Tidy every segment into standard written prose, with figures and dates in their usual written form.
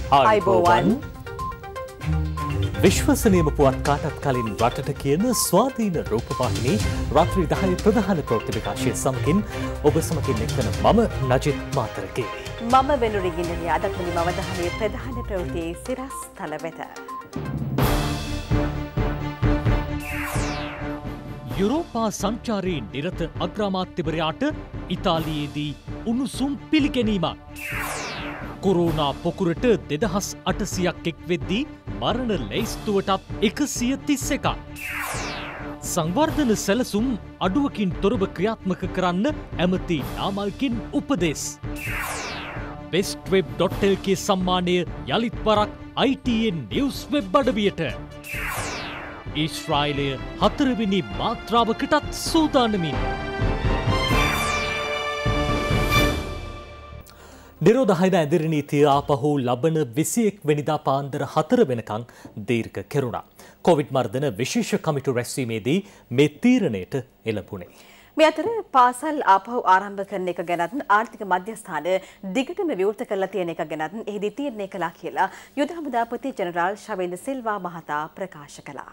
ආයුබෝවන් විශ්වසනීයම පුවත් කාටත් කලින් රටට කියන ස්වාධීන රූපවාහිනී රාත්‍රී 10 ප්‍රධාන ප්‍රවෘත්ති විකාශය සමගින් ඔබ සමගින් එක්වන මම නජිත් මාතරගේ. මම වෙනුරිගින්නේ අද තුලින් අවධානයේ ප්‍රධාන ප්‍රවෘත්තියේ සිරස් තල වෙත. යුරෝපා සංචාරී නිරත අග්‍රාමාත්‍යවරයාට ඉතාලියේදී උණුසුම් පිළිගැනීමක්. කොරෝනා පොකුරට 2800ක් එක් වෙද්දී මරණ ලැයිස්තුවටත් 131ක්. සංවර්ධන සැලසුම් අඩුවකින් තොරව ක්‍රියාත්මක කරන්න ඇමති නාමල්කින් උපදෙස්. bestweb.lk සම්මානය යළිත් වරක් ITN නිවුස් වෙබ් අඩවියට. ඊශ්‍රායලය 4වෙනි මාත්‍රාවකටත් සූදානමින්. නිරෝධායන ඇදිරි නීතිය ආපහු ලබන 21 වෙනිදා පාන්දර 4 වෙනකන් දීර්ඝ කෙරුණා. කොවිඩ් මර්ධන විශේෂ කමිටු රැස්වීමේදී මේ තීරණයට එළඹුණේ. මේ අතර පාසල් ආපහු ආරම්භ කරන එක ගැනත් ආර්ථික මධ්‍යස්ථාන දිගටම විවෘත කරලා තියෙන එක ගැනත් එහිදී තීරණය කළා කියලා යුද හමුදාපති ජෙනරාල් ශවේන්ද්‍ර සිල්වා මහතා ප්‍රකාශ කළා.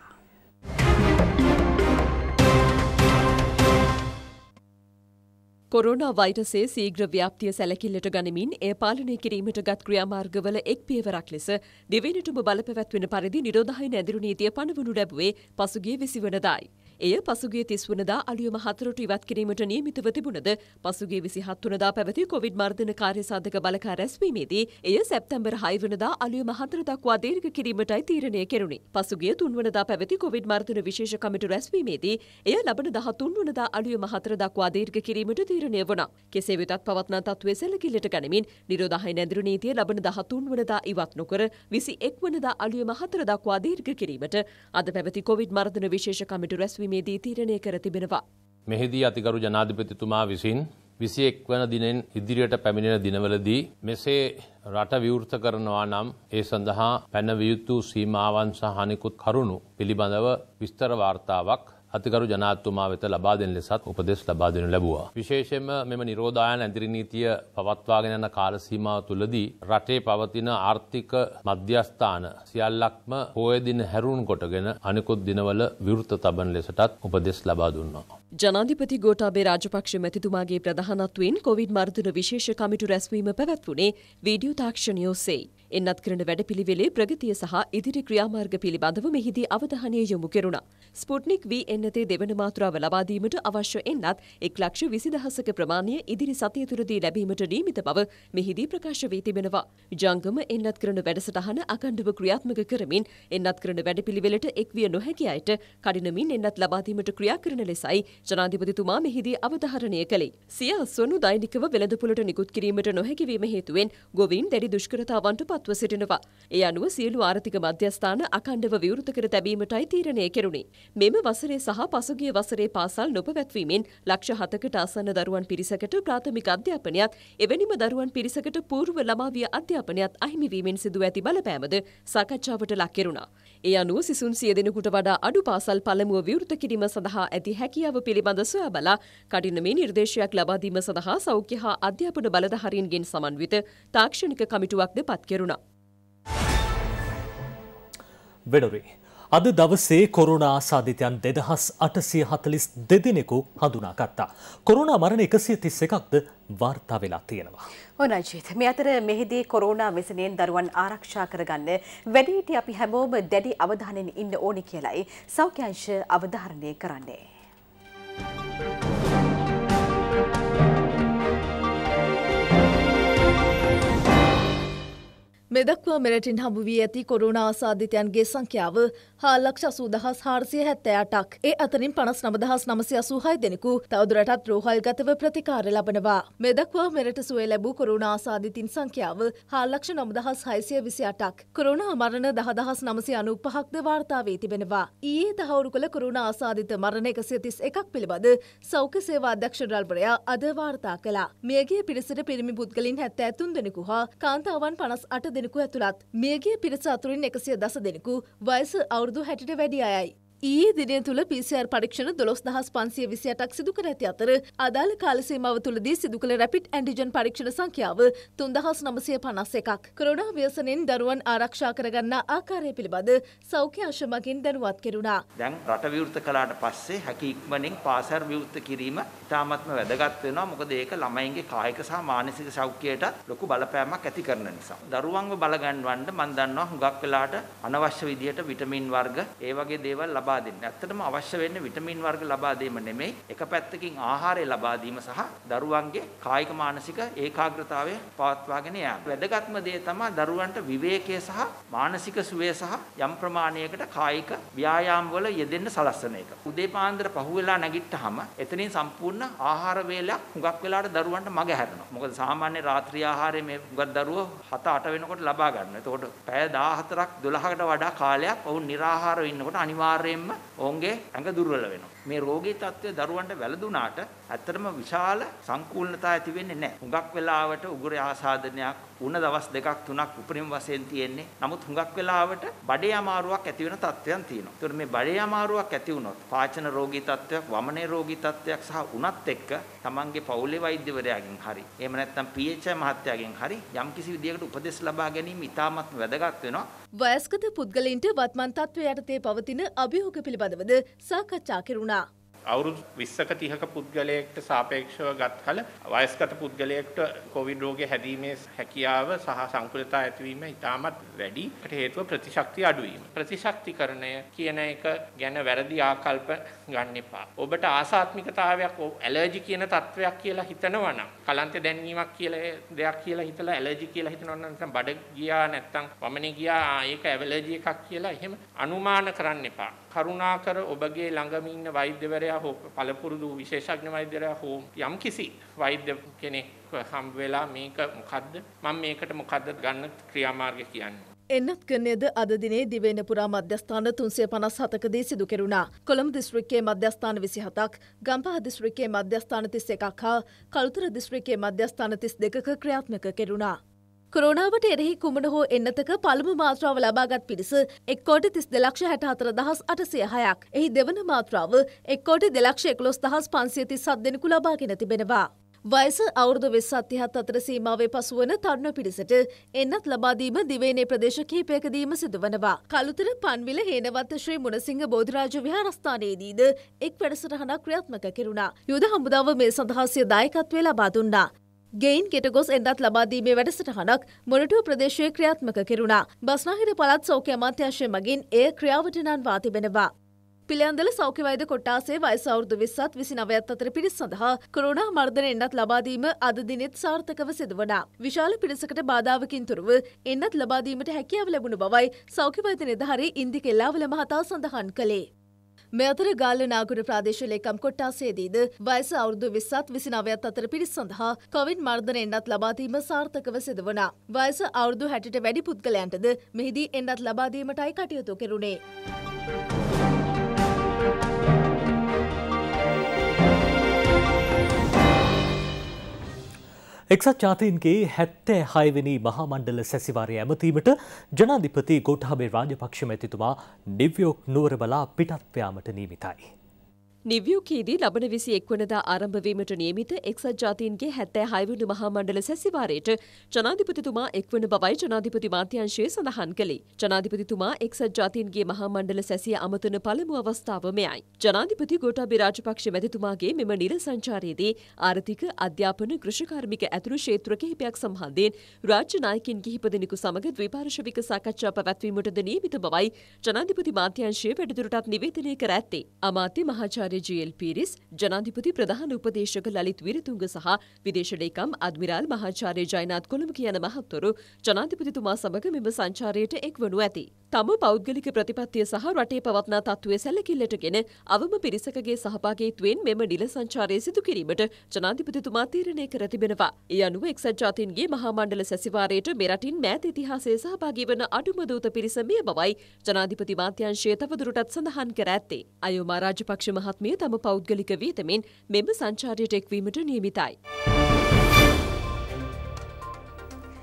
කොරෝනා වෛරසයේ සීඝ්‍ර ව්‍යාප්තිය සැලකිල්ලට ගනිමින් එය පාලනය කිරීමට ගත් ක්‍රියාමාර්ගවල එක් පියවරක් ලෙස දෙවැනිටම බලපැවැත්වෙන පරිදි නිරෝධායන ඇදිරි නීතිය පනවනු ලැබුවේ පසුගිය 20 වනදායි. එය පසුගිය 30 වනදා අලුයම 4ට ඉවත් කිරීමට නියමිතව තිබුණද පසුගිය 27 වනදා පැවති කොවිඩ් මර්ධන කාර්යසාධක බලකාය රැස්වීමේදී එය සැප්තැම්බර් 6 වනදා අලුයම 4 දක්වා දීර්ඝ කිරීමටයි තීරණය කෙරුණේ. පසුගිය 3 වනදා පැවති කොවිඩ් මර්ධන විශේෂ කමිටු රැස්වීමේදී එය ලබන 13 වනදා අලුයම 4 දක්වා දීර්ඝ කිරීමට තීරණය වුණා. කෙසේ වෙතත් පවත්නා තත්ත්වයේ සැලකිල්ලට ගනිමින් නිරෝධායන ඇදිරි නීතිය ලබන 13 වනදා ඉවත් නොකර 21 වනදා අලුයම 4 දක්වා දීර්ඝ කිරීමට අද පැවති කොවිඩ් මර්ධන විශේෂ කමිටු රැස්වීමේදී තීරණය කර තිබෙනවා. මෙහිදී අතිගරු ජනාධිපතිතුමා විසින් 21 වන දිනෙන් ඉදිරියට පැමිණෙන දිනවලදී මෙසේ රට විවෘත කරනවා නම් ඒ සඳහා පැනවිය යුතු සීමාවන් සහ අනෙකුත් කරුණු පිළිබඳව විස්තර වාර්තාවක් අතිගරු ජනාධිපතිතුමා වෙත ලබා දෙන ලෙසත් උපදෙස් ලබා දෙනු ලැබුවා. විශේෂයෙන්ම මෙම නිරෝධායන ඇදිරි නීතිය පවත්වාගෙන යන කාල සීමාව තුළදී රටේ පවතින ආර්ථික මධ්‍යස්ථාන සියල්ලක්ම පොය දින හැරුණු කොටගෙන අනෙකුත් දිනවල විවෘත තබන ලෙසටත් උපදෙස් ලබා දුන්නා. ජනාධිපති ගෝඨාභය රාජපක්ෂ මැතිතුමාගේ ප්‍රධානත්වයෙන් කොවිඩ් මර්ධන විශේෂ කමිටු රැස්වීම පැවැත්වුණේ වීඩියෝ තාක්ෂණය ඔස්සේ. එන්නත් කරන වැඩපිළිවෙලේ ප්‍රගතිය සහ ඉදිරි ක්‍රියාමාර්ග පිළිබඳව මෙහිදී අවධානය යොමු කෙරුණා. ස්පුට්නික් V එන්නතේ දෙවන මාත්‍රාව ලබා දීමට අවශ්‍ය එන්නත් 1,20,000ක ප්‍රමාණය ඉදිරි සතිය තුළදී ලැබීමට නියමිත බව මෙහිදී ප්‍රකාශ වී තිබෙනවා. ජංගම එන්නත් කරන වැඩසටහන අඛණ්ඩව ක්‍රියාත්මක කරමින් එන්නත් කරන වැඩපිළිවෙලට එක්විය නොහැකි අයට කඩිනමින් එන්නත් ලබා දීමට ක්‍රියා කරන ලෙසයි ජනාධිපතිතුමා මෙහිදී අවධාරණය කළේ. සිය අස්වනු දෛනිකව වෙළඳපොළට නිකුත් කිරීමට නොහැකි වීම හේතුවෙන් ගොවීන් දැඩි දුෂ්කරතාවන්ට පත්ව සිටිනවා. ඒ අනුව සියලු ආර්ථික මධ්‍යස්ථාන අඛණ්ඩව විවෘත කර තැබීමටයි තීරණය කෙරුණේ. මෙම වසරේ සහ පසුගිය වසරේ පාසල් නොපැවැත්වීමෙන් ලක්ෂ 7කට ආසන්න දරුවන් පිරිසකට ප්‍රාථමික අධ්‍යාපනයත් එවැනිම දරුවන් පිරිසකට පූර්ව ළමාවිය අධ්‍යාපනයත් අහිමි වීමෙන් සිදුව ඇති බලපෑමද සාකච්ඡාවට ලක් කෙරුණා. ඒ අනුව සිසුන් 100 දෙනෙකුට වඩා අඩු පාසල් පළමුව විවෘත කිරීම සඳහා ඇති හැකියාව පිළිබඳ සොයා බලා කඩිනමේ නිර්දේශයක් ලබා දීම සඳහා සෞඛ්‍ය හා අධ්‍යාපන බලධාරීන්ගෙන් සමන්විත තාක්ෂණික කමිටුවක්ද පත් කෙරුණා. වෙඩොරි අද දවසේ කොරෝනා ආසාදිතයන් 2842 දෙනෙකු හඳුනාගත්තා. කොරෝනා මරණ 131ක්ද වාර්තා වෙලා තියෙනවා. ඔනජිත් මේ අතර මෙහිදී කොරෝනා වෙසෙනෙන් දරුවන් ආරක්ෂා කරගන්න වැඩිහිටි අපි හැමෝම දැඩි අවධානයෙන් ඉන්න ඕනි කියලායි සෞඛ්‍ය අංශ අවධාරණය කරන්නේ. මෙදක්වා මෙරටින් හමු වී ඇති කොරෝනා ආසාදිතයන්ගේ සංඛ්‍යාව 4,80,478ක්. ඒ අතරින් 59,986 දෙනෙකු තවදුරටත් රෝහල්ගතව ප්‍රතිකාර ලබනවා. මෙදක්වා මෙරට සුවය ලැබූ කොරෝනා ආසාදිතින් සංඛ්‍යාව 4,09,628ක්. කොරෝනා මරණ 10,995ක්ද වාර්තා වී තිබෙනවා. ඊයේ තහවුරු කළ කොරෝනා ආසාදිත මරණ 131ක් පිළිබඳ සෞඛ්‍ය සේවා අධ්‍යක්ෂ ජනරාල්වරයා අද වාර්තා කළා. මියගිය පිරිසට පිරිමි පුද්ගලයන් 73 දෙනෙකු හා කාන්තාවන් 58 දෙනෙකු ඇතුළත් මියගිය පිරිස අතුරින් 110 දෙනෙකු වයස අවුරුදු 60ට වැඩි අයයි. ඊයේ දිනය තුළ PCR පරීක්ෂණ 12528ක් සිදු කර ඇති අතර අදාළ කාල සීමාව තුළදී සිදු කළ රැපිඩ් ඇන්ටිජන් පරීක්ෂණ සංඛ්‍යාව 3951ක්. කොරෝනා ව්‍යසනයෙන් දරුවන් ආරක්ෂා කරගන්නා ආකාරය පිළිබඳ සෞඛ්‍ය අංශ මගින් දැනුවත් කෙරුණා. දැන් රට විවෘත කළාට පස්සේ හැකි ඉක්මනින් පාසල් විවෘත කිරීම ඉතාමත්ම වැදගත් වෙනවා. මොකද ඒක ළමයින්ගේ කායික සහ මානසික සෞඛ්‍යයට ලොකු බලපෑමක් ඇති කරන නිසා. දරුවන්ව බලගන්වන්න මම දන්නවා හුඟක් වෙලාට අනවශ්‍ය විදියට විටමින් වර්ග ඒ වගේ දේවල් ලබා දෙන්න. ඇත්තටම අවශ්‍ය වෙන්නේ විටමින් වර්ග ලබා දීම නෙමෙයි. එක පැත්තකින් ආහාරය ලබා දීම සහ දරුවන්ගේ කායික මානසික ඒකාග්‍රතාවය පවත්වාගෙන යාම. වැදගත්ම දේ තමයි දරුවන්ට විවේකයේ සහ මානසික සුවය සහ යම් ප්‍රමාණයකට කායික ව්‍යායාම වල යෙදෙන්න සලස්වන එක. උදේ පාන්දර පහුවෙලා නැගිට්ටහම එතනින් සම්පූර්ණ ආහාර වේලක් හුඟක් වෙලාට දරුවන්ට මග හැරෙනවා. මොකද සාමාන්‍ය රාත්‍රී ආහාරය මේ හුඟක් දරුවෝ 7-8 වෙනකොට ලබා ගන්නවා. එතකොට පැය 14ක් 12කට වඩා කාලයක් ඔවුන් නිරාහාරව ඉන්නකොට අනිවාර්යයෙන්ම ඔවුන්ගේ ඇඟ දුර්වල වෙනවා. මේ රෝගී තත්ත්වය දරුවන්ට වැළඳුනාට ඇත්තටම විශාල සංකූලතා ඇති වෙන්නේ නැහැ. හුඟක් වෙලාවට උගුර ආසාදනයක් උණ දවස් 2-3ක් උපරිම වශයෙන් තියෙන්නේ. නමුත් හුඟක් වෙලාවට බඩේ අමාරුවක් ඇති වෙන තත්ත්වයන් තියෙනවා. ඒතකොට මේ බඩේ අමාරුවක් ඇති වුණොත් පාචන රෝගී තත්ත්වයක්, වමනේ රෝගී තත්ත්වයක් සහ උණත් එක්ක තමන්ගේ පවුලේ වෛද්‍යවරයාගෙන් හරි එහෙම නැත්නම් PHI මහත්තයාගෙන් හරි යම්කිසි විදියකට උපදෙස් ලබා ගැනීම ඉතාමත් වැදගත් වෙනවා. වයස්ගත පුද්ගලයින්ට වත්මන් තත්ත්වය යටතේ පවතින අභියෝග පිළිබඳවද සාකච්ඡා කෙරුණා. අවුරුදු 20ක 30ක පුද්ගලයෙක්ට සාපේක්ෂව ගත් කල වයස්ගත පුද්ගලයෙක්ට කොවිඩ් රෝගය හැදීමේ හැකියාව සහ සංකෘතතා ඇතිවීම ඉතාමත් වැඩි. ඒකට හේතුව ප්‍රතිශක්තිය අඩුවීම. ප්‍රතිශක්තිකරණය කියන එක ගැන වැරදි ආකල්ප ගන්න එපා. ඔබට ආසාත්මිකතාවයක් ඇලර්ජි කියන තත්වයක් කියලා හිතනවා නම් කලන්තේ දැනීමක් කියලා දෙයක් කියලා හිතලා ඇලර්ජි කියලා හිතනවා නම් නැත්නම් බඩ ගියා නැත්නම් වමනේ ගියා ඒක ඇලර්ජි එකක් කියලා එහෙම අනුමාන කරන්න එපා. කරුණාකර ඔබගේ ළඟම ඉන්න වෛද්‍යවරයා හෝ පළපුරුදු විශේෂඥ වෛද්‍යවරයා හෝ යම්කිසි වෛද්‍ය කෙනෙක් හම් වෙලා මේක මොකද්ද මම මේකට මොකද්ද ගන්න ක්‍රියාමාර්ගය කියන්නේ. එන්නත් ගණයද අද දිනේ දිවයින පුරා මධ්‍යස්ථාන 357කදී සිදු කෙරුණා. කොළඹ දිස්ත්‍රික්කයේ මධ්‍යස්ථාන 27ක්, ගම්පහ දිස්ත්‍රික්කයේ මධ්‍යස්ථාන 31ක් හා කළුතර දිස්ත්‍රික්කයේ මධ්‍යස්ථාන 32ක ක්‍රියාත්මක කෙරුණා. කොරෝනාවට එරෙහි කුමන හෝ එන්නතක පළමු මාත්‍රාව ලබාගත් පිරිස 1,32,64,806ක්. එහි දෙවන මාත්‍රාව 1,02,11,537 දෙනෙකු ලබාගෙන තිබෙනවා. වයස අවුරුදු 20-30 අතර සීමාවේ පසුවන තරුණ පිරිසට එන්නත් ලබාදීම දිවයිනේ ප්‍රදේශ කිහිපයකදීම සිදුවනවා. කළුතර පන්විල හේනවත්ත ශ්‍රී මුණසිංහ බෝධිරාජ විහාරස්ථානයේදීද එක් වැඩසටහනක් ක්‍රියාත්මක කෙරුණා. යුද හමුදාව මේ සඳහා සිය දායකත්වය ලබා දුන්නා. ගෙයින් ගෙටගොස් එන්නත් ලබාදීමේ වැඩසටහනක් මොරටුව ප්‍රදේශයේ ක්‍රියාත්මක කෙරුණා. බස්නාහිර පළාත් සෞඛ්‍ය අමාත්‍යාංශය මගින් එය ක්‍රියාවට නංවා තිබෙනවා. පිළියන්දල සෞඛ්‍ය වෛද්‍ය කොට්ටාසේ වයස අවුරුදු 20ත් 29ත් අතර පිරිස් සඳහා කොරෝනා මර්ධන එන්නත් ලබාදීම අද දිනෙත් සාර්ථකව සිදුවනා. විශාල පිරිසකට බාධාවකින් තොරව එන්නත් ලබාදීමට හැකියාව ලැබුණු බවයි සෞඛ්‍ය වෛද්‍ය නිලධාරී ඉන්දික එල්ලාවල මහතා සඳහන් කළේ. මේ අතර ගාල්ල නාගුර ප්‍රාදේශීය ලේකම් කොට්ටාසේදීද වයස අවුරුදු 20ත් 29ත් අතර පිරිස් සඳහා කොවිඩ් මර්ධන එන්නත් ලබාදීම සාර්ථකව සිදුවනා. වයස අවුරුදු 60ට වැඩි පුද්ගලයන්ටද මෙහිදී එන්නත් ලබාදීමටයි කටයුතු කෙරුණේ. එක්සත් ජාතීන්ගේ 76 වෙනි මහා මණ්ඩල සැසිවාරය ඇමතීමට ජනාධිපති ගෝඨාභය රාජපක්ෂ මැතිතුමා නිව්යෝක් නුවර බලා පිටත් යාමට නියමිතයි. නිව්යෝර්කයේදී ලබන 21 වනදා ආරම්භ වීමට නියමිත එක්සත් ජාතීන්ගේ 76 වන මහා මණ්ඩල සැසිවාරයට ජනාධිපතිතුමා එක්වන බවයි ජනාධිපති මාධ්‍යංශය සඳහන් කළේ. ජනාධිපතිතුමා එක්සත් ජාතීන්ගේ මහා මණ්ඩල සැසිය අමතන පළමු අවස්ථාව මෙයයි. ජනාධිපති ගෝඨාභය රාජපක්ෂ මැතිතුමාගේ මෙම නිල සංචාරයේදී ආර්ථික, අධ්‍යාපන, කෘෂිකාර්මික ඇතුළු ක්ෂේත්‍ර කිහිපයක් සම්බන්ධයෙන් රාජ්‍ය නායකින් කිහිප දෙනෙකු සමග ද්විපාර්ශ්වික සාකච්ඡා පැවැත්වීමටද නියමිත බවයි ජනාධිපති මාධ්‍යංශය වැඩිදුරටත් නිවේදනය කර ඇත්තේ. අමාත්‍ය මහාචාර්ය ජී.එල්. පීරිස්, ජනාධිපති ප්‍රධාන උපදේශක ලලිත් විරතුංග සහ විදේශ ලේකම් අද්මිරාල් මහාචාර්ය ජයනාත් කොළඹ කියන මහත්වරු ජනාධිපතිතුමා සමග මෙම සංචාරයට එක්වනු ඇති. තම පෞද්ගලික ප්‍රතිපත්තිය සහ රටේ පවත්නා තත්ත්වය සැලකිල්ලටගෙන අවම පිරිසකගේ සහභාගීත්වයෙන් මෙම නිල සංචාරය සිදු කිරීමට ජනාධිපතිතුමා තීරණය කර තිබෙනවා. ඒ අනුව එක්සත් ජාතීන්ගේ මහා මණ්ඩල සැසිවාරයට මෙරටින් මෑත ඉතිහාසයේ සහභාගී වන අඩුම දූත පිරිස මෙය බවයි ජනාධිපති මාධ්‍යංශය තවදුරටත් සඳහන් කර ඇත්තේ. අයෝමා රාජපක්ෂ මහත්මිය තම පෞද්ගලික වියතමින් මෙම සංචාරයට එක්වීමට නියමිතයි.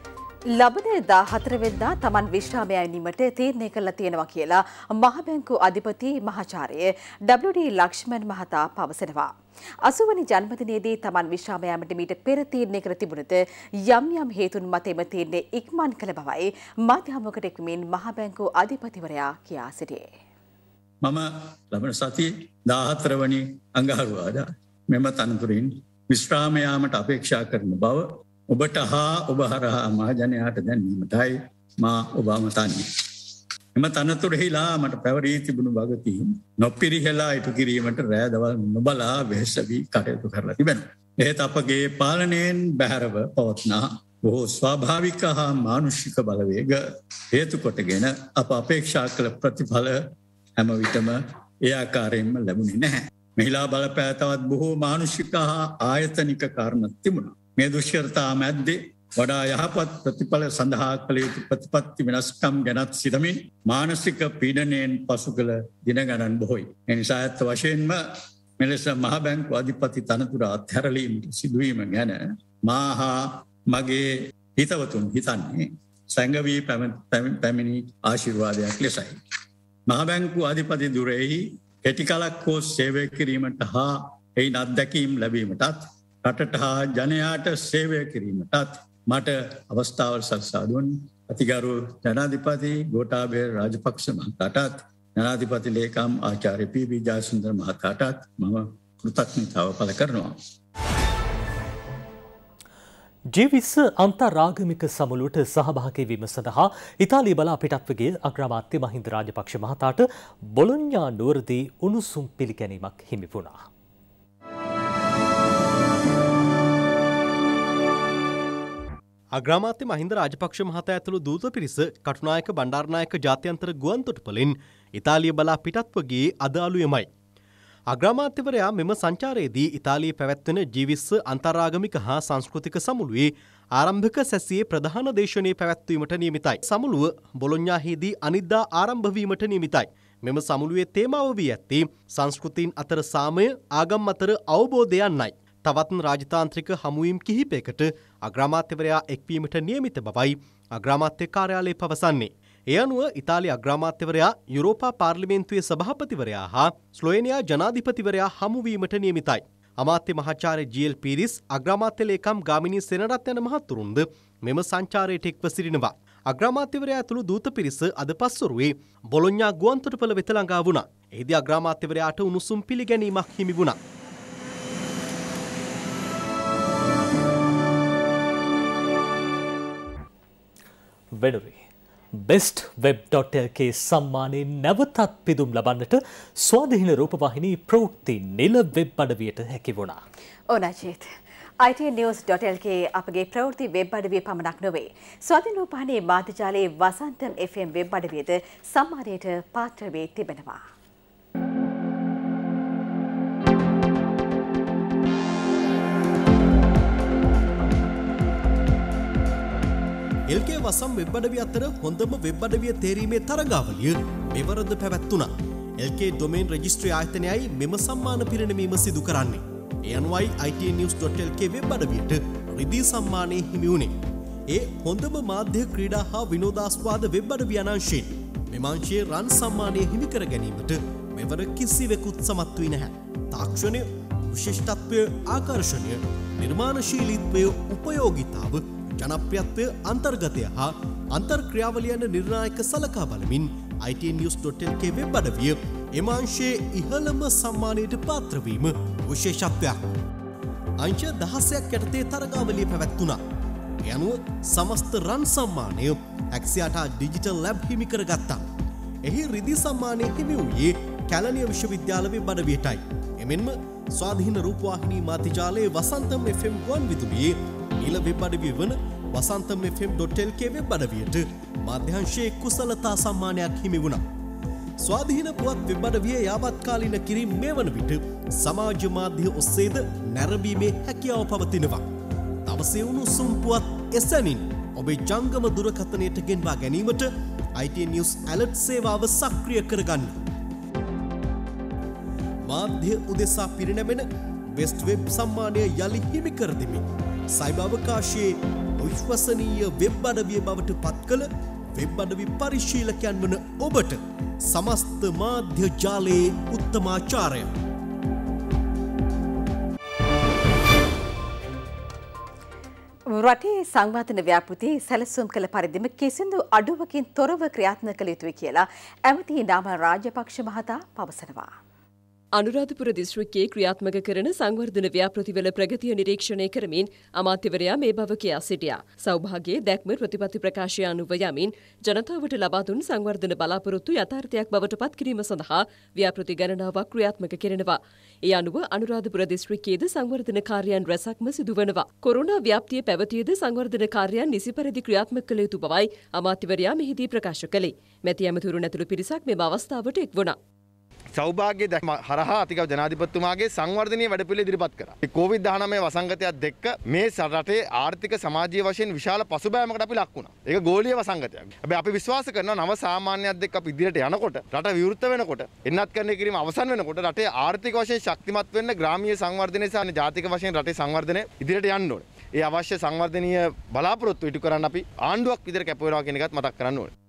ලබන 14 වෙනිදා තමන් විශ්‍රාමය යැනීමට තීරණය කළා තියෙනවා කියලා මහ බැංකු අධිපති මහාචාර්ය WD ලක්ෂ්මන් මහතා පවසනවා. 80 වෙනි ජන්මදිනයේදී තමන් විශ්‍රාම යාමට මීට පෙර තීරණය කර තිබුණද යම් හේතුන් මත එම තීරණය ඉක්මන් කළ බවයි මාධ්‍යහමුවකට එක්වමින් මහ බැංකු අධිපතිවරයා කියා සිටියේ. මම ලබන සතියේ 14 වෙනි අඟහරුවාදා මෙම තනතුරින් විශ්‍රාම යාමට අපේක්ෂා කරන බව ඔබට හා ඔබ හරහා මහජනයාට දැන්වීමටයි මා ඔබ අමතන්නේ. එම තනතුරෙහිලා මට පැවරී තිබුණු වගකීම් නොපිරිහෙලා ඉටු කිරීමට රෑ දවල් නොබලා වෙහෙස වී කටයුතු කරලා තිබෙනවා. එහෙත් අපගේ පාලනයෙන් බැහැරව පවත්නා බොහෝ ස්වාභාවික හා මානුෂික බලවේග හේතු කොටගෙන අප අපේක්ෂා කළ ප්‍රතිඵල හැම විටම ඒ ආකාරයෙන්ම ලැබුණේ නැහැ. මෙහිලා බලපෑ තවත් බොහෝ මානුෂික හා ආයතනික කාරණා තිබුණා. මේ දුෂ්කරතා මැද්දේ වඩා යහපත් ප්‍රතිඵල සඳහා කළ යුතු ප්‍රතිපත්ති වෙනස්කම් ගැනත් සිතමින් මානසික පීඩනයෙන් පසු කළ දින ගණන් බොහෝයි. එනිසා ඇත්ත වශයෙන්ම මෙලෙස මහ බැංකු අධිපති තනතුර අත්හැරලීමට සිදුවීම ගැන මා හා මගේ හිතවතුන් හිතන්නේ සැඟවී පැමිණි ආශිර්වාදයක් ලෙසයි. මහ බැංකු අධිපති දුරෙහි කෙටි කලක් හෝ සේවය කිරීමට හා එයින් අත්දැකීම් ලැබීමටත් රටට හා ජනයාට සේවය කිරීමටත් මට අවස්ථාවල් සලසා දුන් අතිගරු ජනාධිපති ගෝඨාභය රාජපක්ෂ මහතාටත් ජනාධිපති ලේකම් ආචාර්ය පී.බී. ජයසුන්දර මහතාටත් මම කෘතඥතාව පළ කරනවා. G20 අන්තර්ආගමික සමුළුවට සහභාගී වීම සඳහා ඉතාලිය බලා පිටත්ව ගිය අග්‍රාමාත්‍ය මහින්ද රාජපක්ෂ මහතාට බොලොඤ්ඤා නුවරදී උණුසුම් පිළිගැනීමක් හිමි වුණා. අග්‍රාමාත්‍ය මහින්ද රාජපක්ෂ මහතා ඇතුළු දූත පිරිස කටුනායක බණ්ඩාරනායක ජාත්‍යන්තර ගුවන්තොටුපළින් ඉතාලිය බලා පිටත්ව ගියේ අද අලුයමයි. අග්‍රාමාත්‍යවරයා මෙම සංචාරයේදී ඉතාලියේ පැවැත්වෙන G20 අන්තර්ආගමික හා සංස්කෘතික සමුළුවේ ආරම්භක සැසියේ ප්‍රධාන දේශනයේ පැවැත්වීමට නියමිතයි. සමුළුව බොලොඤ්ඤාහිදී අනිද්දා ආරම්භ වීමට නියමිතයි. මෙම සමුළුවේ තේමාව වී ඇත්තේ සංස්කෘතීන් අතර සාමය, ආගම් අතර අවබෝධය යන්නයි. තවත් රාජතාන්ත්‍රික හමුවීම් කිහිපයකට අග්‍රාමාත්‍යවරයා එක්වීමට නියමිත බවයි අග්‍රාමාත්‍ය කාර්යාලය පවසන්නේ. ඒ අනුව ඉතාලි අග්‍රාමාත්‍යවරයා යුරෝපා පාර්ලිමේන්තුවේ සභාපතිවරයා හා ස්ලෝවෙනියා ජනාධිපතිවරයා හමුවීමට නියමිතයි. අමාත්‍ය මහාචාර්ය ජී.එල්. පීරිස්, අග්‍රාමාත්‍ය ලේකම් ගාමිණී සෙනරත් යන මහතුරුන්ද මෙම සංචාරයට එක්ව සිටිනවා. අග්‍රාමාත්‍යවරයා ඇතුළු දූත පිරිස අද පස්වරුවේ බොලොඤ්ඤා ගුවන්තොටුපළ වෙත ළඟා වුණා. එහිදී අග්‍රාමාත්‍යවරයාට උණුසුම් පිළිගැනීමක් හිමි වුණා. වෙනුවේ bestweb.lk සම්මානයෙන් නැවතත් පිදුම් ලබන්නට ස්වාධීන රූපවාහිනී ප්‍රවෘත්ති නිල වෙබ් අඩවියට හැකි වුණා. ඕනජිත් itnews.lk අපගේ ප්‍රවෘත්ති වෙබ් අඩවිය පමණක් නොවේ. ස්වාධීන රූපවාහිනී මාධ්‍ය ජාලයේ වසන්තම් FM වෙබ් අඩවියද සම්මානයට පාත්‍ර වී තිබෙනවා. LK වසම් වෙබ් අඩවිය අතර හොඳම වෙබ් අඩවිය තේරීමේ තරගාවලිය මෙවරද පැවැත්වුණා. LK ඩොමේන් රෙජිස්ට්‍රි ආයතනයයි මෙම සම්මාන පිරිනැමීම සිදු කරන්නේ. ඒ අනුවයි itnews.lk වෙබ් අඩවියට රිදී සම්මානය හිමි වුණේ. ඒ හොඳම මාධ්‍ය ක්‍රීඩා හා විනෝදාස්වාද වෙබ් අඩවිය අංශයෙන් මෙම අංශයේ රන් සම්මානය හිමි කර ගැනීමට මෙවර කිසිවෙකුත් සමත් වී නැහැ. තාක්ෂණය, විශිෂ්ටත්වය, ආකර්ෂණය, නිර්මාණශීලීත්වය, උපයෝගීතාව, ජනප්‍රියත්වය, අන්තර්ගතය හා අන්තර්ක්‍රියාවලිය යන නිර්ණායක සලකා බලමින් itnews.lk වෙබ් අඩවිය එම අංශයේ ඉහළම සම්මානයට පාත්‍ර වීම විශේෂත්වයක්. අංශ 16ක් යටතේ තරගාවලිය පැවැත්වුණා. ඒ අනුව සමස්ත රන් සම්මානය ඇක්සියාටා ඩිජිටල් ලැබ් හිමි කරගත්තා. එහි රිදී සම්මානය හිමි වූයේ කැලණිය විශ්වවිද්‍යාල වෙබ් අඩවියටයි. එමෙන්ම ස්වාධීන රූපවාහිනී මාධ්‍ය ජාලයේ වසන්තම් FM ගුවන් විදුලියේ නිල වෙබ් අඩවිය වන වසන්තම් FM.lk වෙබ් අඩවියට මාධ්‍යංශයේ කුසලතා සම්මානයක් හිමි වුණා. ස්වාධීන පුවත් වෙබ් අඩවිය යාවත්කාලීන කිරීම මේ වන විට සමාජ මාධ්‍ය ඔස්සේද නැරඹීමේ හැකියාව පවතිනවා. දවසේ උණුසුම් පුවත් එසැනින් ඔබේ ජංගම දුරකථනයට ගෙන්වා ගැනීමට itnews alert සේවාව සක්‍රිය කරගන්න. මාධ්‍ය උදෙසා පිරිනැමෙන බෙස්ට් වෙබ් සම්මානය යලි හිමි කර දෙමින් සයිබර් අවකාශයේ අවිශ්වසනීය වෙබ් අඩවිය බවට පත් කළ වෙබ් අඩවි පරිශීලකයන් වන ඔබට සමස්ත මාධ්‍ය ජාලයේ උත්තමාචාරය. රටේ සංවාදන ව්‍යාපෘති සැලසුම් කළ පරිදිම කිසිදු අඩුවකින් තොරව ක්‍රියාත්මක කළ යුතුයි කියලා ඇමති නාමල් රාජපක්ෂ මහතා පවසනවා. අනුරාධපුර දිස්ත්‍රික්කයේ ක්‍රියාත්මක කරන සංවර්ධන ව්‍යාපෘතිවල ප්‍රගතිය නිරීක්ෂණය කරමින් අමාත්‍යවරයා මේ බව කියා සිටියා. සෞභාග්‍යයේ දැක්ම ප්‍රතිපත්ති ප්‍රකාශය අනුව යමින් ජනතාවට ලබා දුන් සංවර්ධන බලාපොරොත්තු යථාර්ථයක් බවට පත් කිරීම සඳහා ව්‍යාපෘති ගණනාවක් ක්‍රියාත්මක කරනවා. ඒ අනුව අනුරාධපුර දිස්ත්‍රික්කයේද සංවර්ධන කාර්යයන් රැසක්ම සිදුවනවා. කොරෝනා ව්‍යාප්තිය පැවතියද සංවර්ධන කාර්යයන් නිසි පරිදි ක්‍රියාත්මක කළ යුතු බවයි අමාත්‍යවරයා මෙහිදී ප්‍රකාශ කළේ. මැති ඇමතිවරුන් ඇතුළු පිරිසක් මෙම අවස්ථාවට එක් වුණා. සෞභාග්‍ය දැක්ම හරහා අතිගව ජනාධිපතිතුමාගේ සංවර්ධනීය වැඩපිළිවෙල ඉදිරිපත් කරා. COVID-19 වසංගතයත් එක්ක මේ රටේ ආර්ථික සමාජීය වශයෙන් විශාල පසුබෑමකට අපි ලක් වුණා. ඒක ගෝලීය වසංගතයක්. හැබැයි අපි විශ්වාස කරනවා නව සාමාන්‍යයක් එක්ක අපි ඉදිරියට යනකොට රට විවෘත වෙනකොට එන්නත්කරණය කිරීම අවසන් වෙනකොට රටේ ආර්ථික වශයෙන් ශක්තිමත් වෙන්න ග්‍රාමීය සංවර්ධනය සහ ජාතික වශයෙන් රටේ සංවර්ධනය ඉදිරියට යන්න ඕනේ. ඒ අවශ්‍ය සංවර්ධනීය බලාපොරොත්තු ඉටු කරන්න අපි ආණ්ඩුවක් විදිහට කැප වෙනවා කියන එකත් මතක් කරන්න ඕනේ.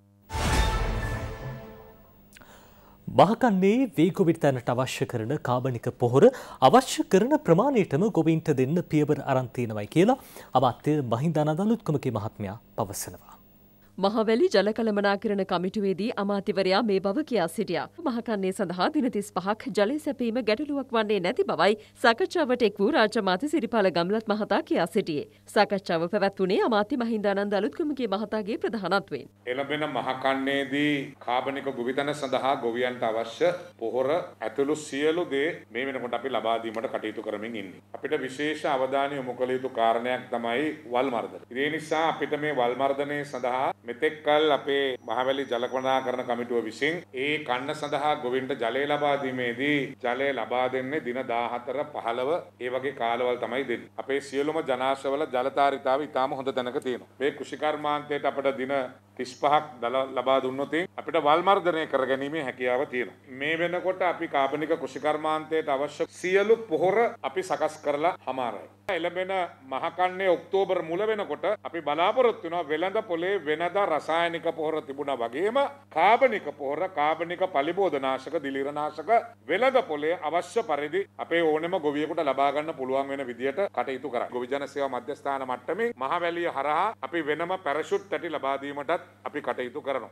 මහකන්නේ වේගොවිට තැනට අවශ්‍ය කරන කාබනික පොහොර අවශ්‍ය කරන ප්‍රමාණයටම ගොවීන්ට දෙන්න පියවර අරන් තියෙනවයි කියලා අමාත්‍ය මහින්දානන්ද අලුත්කමගේ මහත්මයා පවසනවා. මහවැලි ජල කළමනාකරණ කමිටුවේදී අමාත්‍යවරයා මේ බව කියා සිටියා. මහකන්නේ සඳහා දින 35ක් ජලය සැපීම ගැටලුවක් වන්නේ නැති බවයි සාකච්ඡාවට එක් වූ රාජ්‍ය අමාත්‍ය සිරිපාල ගම්ලත් මහතා කියා සිටියේ. සාකච්ඡාව පැවැත්වුණේ අමාත්‍ය මහින්දානන්ද අලුත්කමගේ මහතාගේ ප්‍රධානත්වයෙන්. එළඹෙන මහකන්නේදී කාබනික ගොවිතැන සඳහා ගොවියන්ට අවශ්‍ය පොහොර ඇතුළු සියලු දේ මේ වෙනකොට අපි ලබා දීමට කටයුතු කරමින් ඉන්නේ. අපිට විශේෂ අවධානය යොමු කළ යුතු කාරණයක් තමයි වල් මර්ධන. ඒ නිසා අපිට මේ වල් මර්ධනය සඳහා මෙතෙක් කල් අපේ මහවැලි ජල කළමනාකරණ කමිටුව විසින් ඒ කන්න සඳහා ගොවින්ට ජලය ලබා දීමේදී ජලය ලබා දෙන්නේ දින 14 15 ඒ වගේ කාලවල තමයි දෙන්නේ. අපේ සියලුම ජනාශවල ජලධාරිතාව ඉතාම හොඳ තැනක තියෙනවා. මේ කෘෂිකර්මාන්තයට අපිට දින 35ක් ලබා දුන්නොත් අපිට වල් මර්ධනය කරගැනීමේ හැකියාව තියෙනවා. මේ වෙනකොට අපි කාබනික කෘෂිකර්මාන්තයට අවශ්‍ය සියලු පොහොර අපි සකස් කරලා හමාරයි. එළඹෙන මහකන්නේ ඔක්තෝබර් මුල වෙනකොට අපි බලාපොරොත්තු වෙනවා වෙළඳ පොලේ වෙනදා රසායනික පොහොර තිබුණා වගේම කාබනික පොහොර, කාබනික පලිබෝධනාශක, දිලීරනාශක වෙළඳ පොලේ අවශ්‍ය පරිදි අපේ ඕනෙම ගොවියෙකුට ලබා ගන්න පුළුවන් වෙන විදියට කටයුතු කරා. ගොවි ජන සේවා මධ්‍යස්ථාන මට්ටමේ මහවැලිය හරහා අපි වෙනම පැරෂුට් තැටි ලබා දීමටත් අපි කටයුතු කරනවා.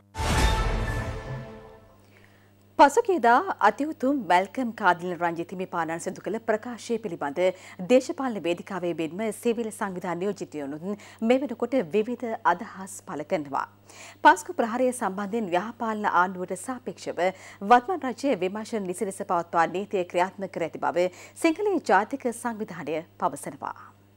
පසුගියදා අතිඋතුම් මැල්කම් කාදිල් රංජිත් හිමිපාණන් සිදු කළ ප්‍රකාශය පිළිබඳ දේශපාලන වේදිකාවේ මෙන්ම සිවිල් සංවිධාන නියෝජිතයනුත් මේ වෙනකොට විවිධ අදහස් පළ කරනවා. පාස්කු ප්‍රහාරය සම්බන්ධයෙන් ව්‍යාපාලන ආණ්ඩුවට සාපේක්ෂව වත්මන් රජයේ විමර්ශන නිසි ලෙස පවත්වා නීතිය ක්‍රියාත්මක කර ඇති බව සිංහල ජාතික සංවිධානය පවසනවා.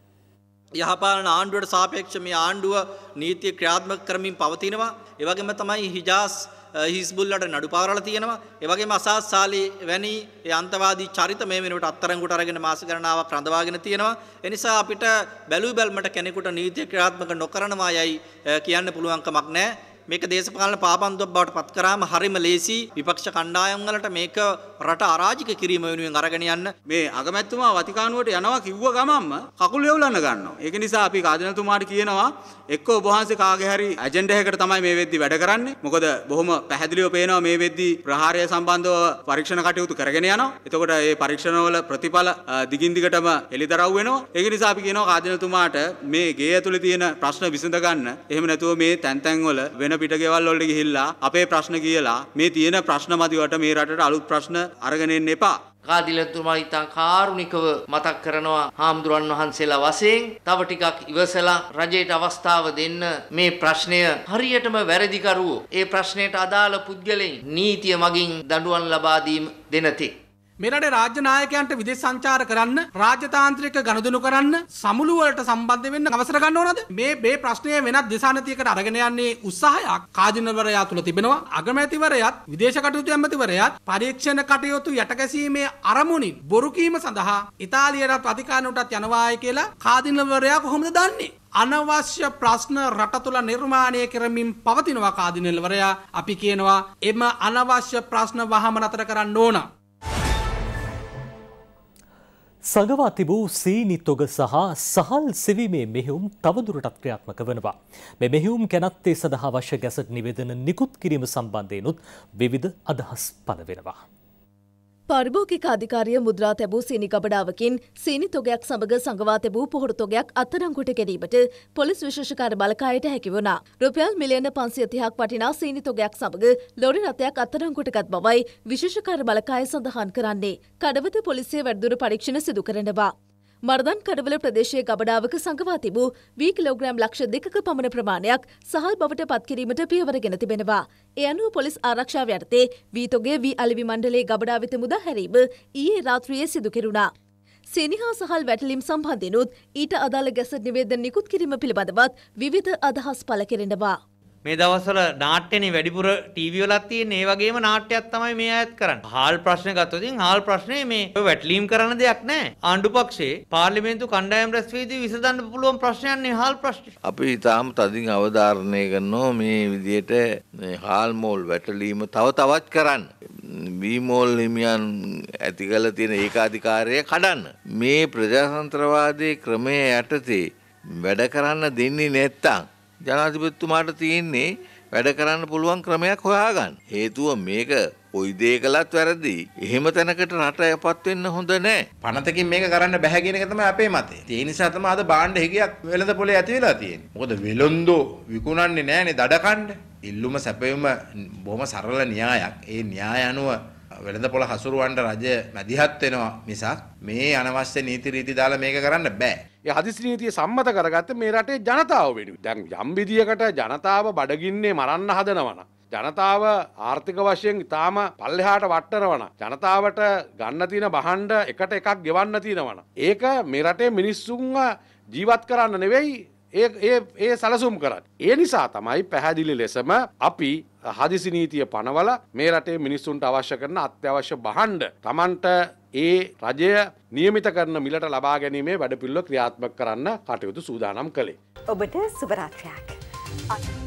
යහපාලන ආණ්ඩුවට සාපේක්ෂව මේ ආණ්ඩුව නීතිය ක්‍රියාත්මක කරමින් පවතිනවා. ඒ වගේම තමයි හිජාස් හිස්බුල්ලට නඩු පවරලා තියෙනවා. ඒ වගේම අසාස් සාලි වැනි ඒ අන්තවාදී චරිත මේ වෙනකොට අත්තරංගුට අරගෙන මාස ගණනාවක් රඳවාගෙන තියෙනවා. ඒ නිසා අපිට බැලු බැලමට කෙනෙකුට නීතිය ක්‍රියාත්මක නොකරනවා යයි කියන්න පුළුවන් කමක් නැහැ. මේක දේශපාලන පාපන්දුවක් බවට පත් කරාම හරිම ලේසි විපක්ෂ කණ්ඩායම් වලට මේක රට අරාජික කිරීම වෙනුවෙන් අරගෙන යන්න. මේ අගමැතිතුමා වතිකානුවට යනවා කිව්ව ගමන්ම කකුල් වෙවුලන්න ගන්නවා. ඒක නිසා අපි කාදිනතුමාට කියනවා එක්ක ඔබ වහන්සේ කාගේ හරි ඇජෙන්ඩා එකකට තමයි මේ වෙද්දි වැඩ කරන්නේ. මොකද බොහොම පැහැදිලිව පේනවා මේ වෙද්දි ප්‍රහාරය සම්බන්ධව පරීක්ෂණ කටයුතු කරගෙන යනවා. එතකොට මේ පරීක්ෂණවල ප්‍රතිඵල දිගින් දිගටම එළිදරව් වෙනවා. ඒක නිසා අපි කියනවා කාදිනතුමාට මේ ගේ ඇතුලේ තියෙන ප්‍රශ්න විසඳ ගන්න. එහෙම නැතුව මේ තැන් වල වෙන පිට ගෙවල් වලට ගිහිල්ලා අපේ ප්‍රශ්න කියලා මේ තියෙන ප්‍රශ්න මදිවට මේ රටට අලුත් ප්‍රශ්න අරගෙන එන්න එපා. කාදිලතුමා ඉතා කාරුණිකව මතක් කරනවා හාමුදුරන් වහන්සේලා වශයෙන් තව ටිකක් ඉවසලා රජයට අවස්ථාව දෙන්න මේ ප්‍රශ්නය හරියටම වැරදිකරුවෝ ඒ ප්‍රශ්නයට අදාළ පුද්ගලයන් නීතිය මගින් දඬුවම් ලබා දෙන තෙක් මේ රටේ රාජ්‍ය නායකයන්ට විදේශ සංචාර කරන්න රාජ්‍යතාන්ත්‍රික ගනුදෙනු කරන්න සමුළු වලට සම්බන්ධ වෙන්න අවසර ගන්න ඕනද? මේ ප්‍රශ්නය වෙනත් දිශානතියකට අරගෙන යන්නේ උත්සාහයක් කාදිනවරයා තුල තිබෙනවා. අගමැතිවරයාත් විදේශ කටයුතු ඇමතිවරයාත් පරීක්ෂණ කටයුතු යටගැසීමේ අරමුණින් බොරු කීම සඳහා ඉතාලියට අධිකාරියටත් යනවායි කියලා කාදිනවරයා කොහොමද දන්නේ? අනවශ්‍ය ප්‍රශ්න රට තුළ නිර්මාණය කරමින් පවතිනවා කාදිනවරයා. අපි කියනවා එම අනවශ්‍ය ප්‍රශ්න වහම නතර කරන්න ඕන. සඟවා තිබූ සීනි තොග සහ සහල් සෙවීමේ මෙහෙයුම් තවදුරටත් ක්‍රියාත්මක වනවා. මේ මෙහෙයුම් කැනැත්තේ සඳහා අවශ්‍ය ගැසට් නිවේදන නිකුත් කිරීම සම්බන්ධයෙන්ුත් විවිධ අදහස් පළ වෙනවා. පාරිභෝගික අධිකාරිය මුද්‍රා තැබූ සීනි ගබඩාවකින් සීනි තොගයක් සමග සඟවා තැබූ පොහොර තොගයක් අත්අඩංගුවට ගැනීමට පොලිස් විශේෂකාර බලකායට හැකි වුණා. රුපියල් මිලියන 530ක් වටිනා සීනි තොගයක් සමග ලොරි රථයක් අත්අඩංගුවට ගත් බවයි විශේෂකාර බලකාය සඳහන් කරන්නේ. කඩවත පොලිසිය වැඩිදුර පරීක්ෂණ සිදු කරනවා. මර්දන් කඩවල ප්‍රදේශයේ ගබඩාවක සඟවා තිබූ වී කිලෝග්‍රෑම් ලක්ෂ 2ක පමණ ප්‍රමාණයක් සහල් බවට පත්කිරීමට පියවරගෙන තිබෙනවා. ඒ අනුව පොලිස් ආරක්ෂාව යටතේ වී තොගේ වී අලෙවි මණ්ඩලයේ ගබඩා වෙත මුදා හැරීම ඊයේ රාත්‍රියේ සිදු කෙරුණා. සීනි හා සහල් වැටලීම් සම්බන්ධෙනුත් ඊට අදාළ ගැසට් නිවේදන නිකුත් කිරීම පිළිබඳවත් විවිධ අදහස් පළ කෙරෙනවා. මේ දවස්වල නාට්‍යනේ වැඩිපුර ටීවී වලත් තියෙන ඒ වගේම නාට්‍යයක් තමයි මේ අයත් කරන්නේ. හාල් ප්‍රශ්න ගත්තොත් ඉතින් හාල් ප්‍රශ්නේ මේ වැටලීම් කරන දෙයක් නැහැ. ආණ්ඩු පක්ෂයේ පාර්ලිමේන්තු කණ්ඩායම් රැස්වීදී විසඳන්න පුළුවන් ප්‍රශ්නයක් නේ හාල් ප්‍රශ්නේ. අපි ඊටාම තදින් අවධාරණය කරනවා මේ විදිහට හාල් මෝල් වැටලීම තවත් කරන්න. වී මෝල් හිමියන් ඇති කළ තියෙන ඒකාධිකාරය කඩන්න. මේ ප්‍රජාතන්ත්‍රවාදී ක්‍රමය යටතේ වැඩ කරන්න දෙන්නේ නැත්තම් ජනාධිපතිතුමාට තියෙන්නේ වැඩ කරන්න පුළුවන් ක්‍රමයක් හොයාගන්න. හේතුව මේක කොයි දේ කළත් වැරදි. එහෙම තැනකට රටයපත් වෙන්න හොඳ නැහැ. පනතකින් මේක කරන්න බැහැ කියන එක තමයි අපේ මතය. ඒ නිසා තමයි අද භාණ්ඩ හිගයක් වෙළඳ පොලේ ඇති වෙලා තියෙන්නේ. මොකද වෙළඳෝ විකුණන්නේ නැහනේ දඩ කණ්ඩ. ඉල්ලුම සැපයුම බොහොම සරල න්‍යායක්. ඒ න්‍යාය අනුව වෙළඳ පොළ හසුරුවන්න රජය මැදිහත් වෙනවා මිසක් මේ අනවශ්‍ය නීති රීති දාලා මේක කරන්න බෑ. ඒ හදිසි නීතිය සම්මත කරගත්ත මේ රටේ ජනතාව වෙනුවෙන්. දැන් යම් විදියකට ජනතාව බඩගින්නේ මරන්න හදනවනම් ජනතාව ආර්ථික වශයෙන් ඉතාම පල්ලෙහාට වට්ටනවනම් ජනතාවට ගන්න තියෙන බහඬ එකට එකක් ගෙවන්න තියෙනවනම් ඒක මේ රටේ මිනිස්සුන්ව ජීවත් කරන්න නෙවෙයි ඒ සැලසුම් කරන්නේ. ඒ නිසා තමයි පැහැදිලි ලෙසම අපි හදිසි නීතිය පනවල මේ රටේ මිනිස්සුන්ට අවශ්‍ය කරන අත්‍යවශ්‍ය බහඬ Tamanට ඒ රජය නියමිත කරන මිලට ලබා ගැනීමේ වැඩපිළිවෙල ක්‍රියාත්මක කරන්න කටයුතු සූදානම් කළේ. ඔබට සුබ රාත්‍රියක්.